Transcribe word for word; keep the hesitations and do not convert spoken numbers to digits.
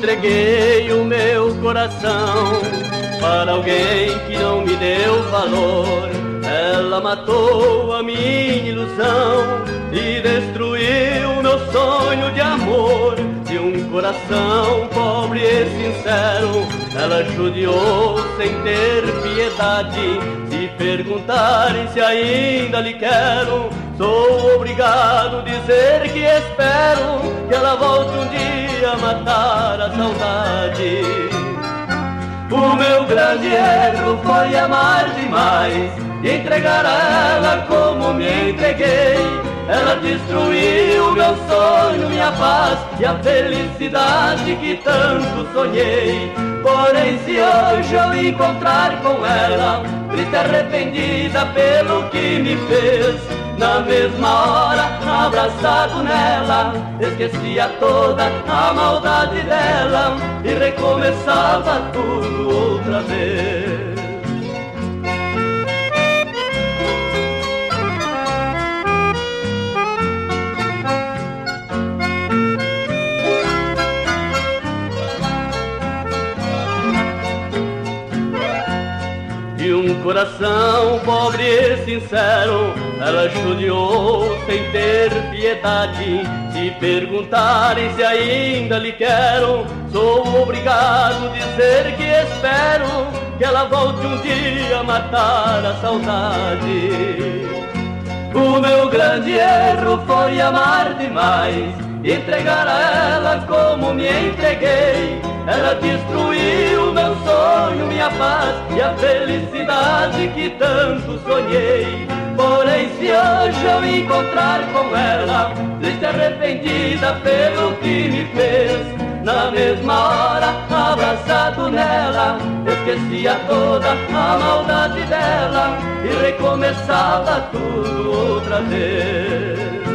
entreguei o meu coração para alguém que não me deu valor. Ela matou a minha ilusão e destruiu meu sonho de amor. De um coração pobre e sincero, ela judiou sem ter piedade. Se perguntarem se ainda lhe quero, sou obrigado a dizer que espero que ela volte um dia a matar a saudade. O meu grande erro foi amar demais, entregar a ela como me entreguei. Ela destruiu meu sonho, minha paz e a felicidade que tanto sonhei. Porém, se hoje eu encontrar com ela, triste arrependida pelo que me fez, na mesma hora, abraçado nela, esquecia toda a maldade dela e recomeçava tudo outra vez. De um coração pobre e sincero, ela judiou sem ter piedade. Se perguntarem se ainda lhe quero, sou obrigado a dizer que espero que ela volte um dia a matar a saudade. O meu grande erro foi amar demais, entregar a ela como me entreguei. Ela destruiu meu sonho, minha paz e a felicidade que tanto sonhei. Porém, se hoje eu encontrar com ela, triste arrependida pelo que me fez, na mesma hora, abraçado nela, esquecia toda a maldade dela e recomeçava tudo outra vez.